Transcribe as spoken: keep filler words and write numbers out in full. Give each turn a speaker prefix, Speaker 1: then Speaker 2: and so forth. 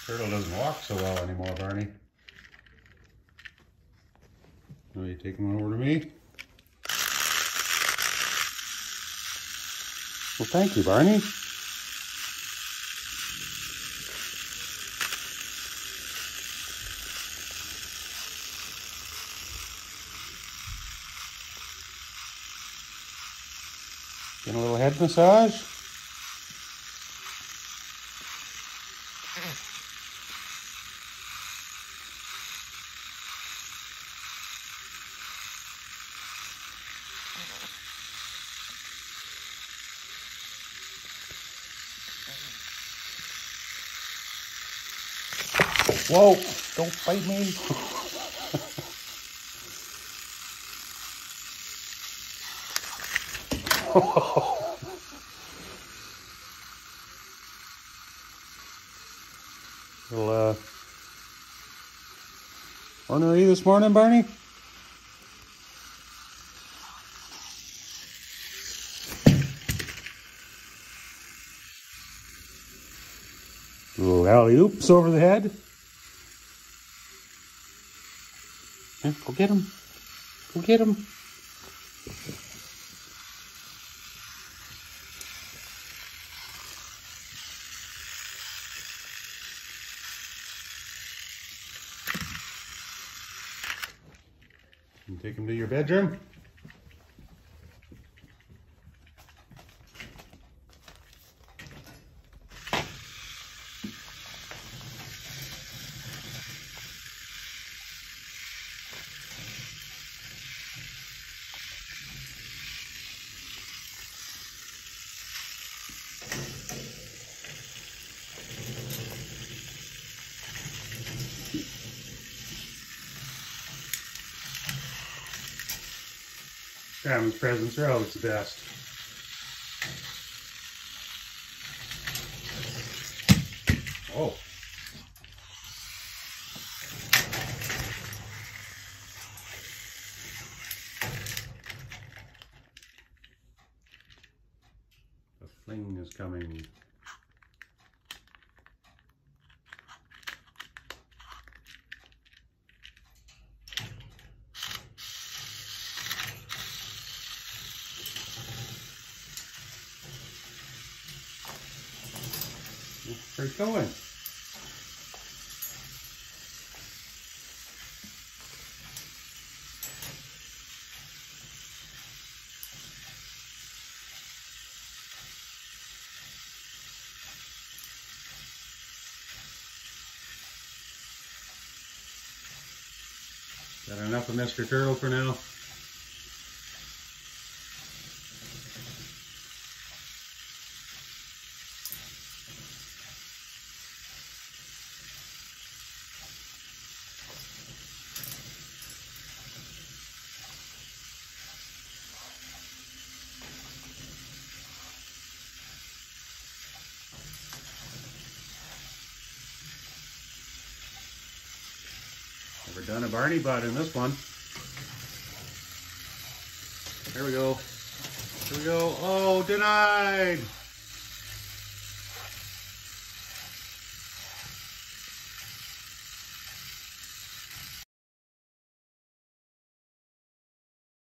Speaker 1: Turtle doesn't walk so well anymore, Barney. Now you taking one over to me? Well, thank you, Barney. Getting a little head massage. Whoa, don't bite me. Little, uh, ornery this morning, Barney? Little alley-oops over the head. Yeah, go get him. Go get him. You take him to your bedroom. Grandma's presents are always the best. Oh. The fling is coming. Where's it going? Got enough of Mister Turtle for now? Never done a Barney butt in this one. There we go. Here we go. Oh, denied!